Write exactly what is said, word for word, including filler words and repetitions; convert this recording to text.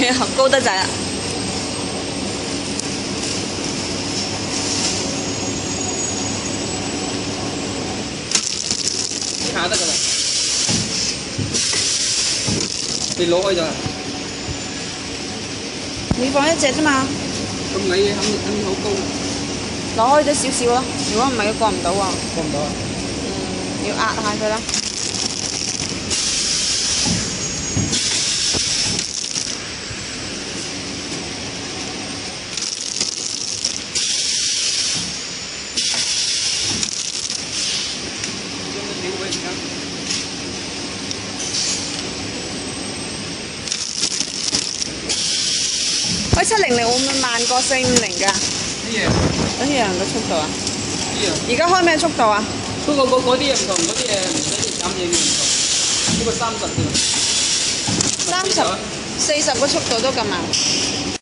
高得滯啊！ 呢下得㗎啦，你攞開咗啊？ 你放一隻啫嘛， 咁你肯定肯定好高， 攞開咗少少咯。如果唔係，過唔到啊。 過唔到啊？ 嗯，要壓下佢啦。喂，七零零會唔會慢過四五零㗎？ 一樣， 一樣嘅速度啊！ 一樣。 而家開咩速度啊？ 不過嗰嗰啲嘢唔同，嗰啲嘢唔使減嘢嘅唔同。呢個三十嘅。 三十、四十個速度都咁慢。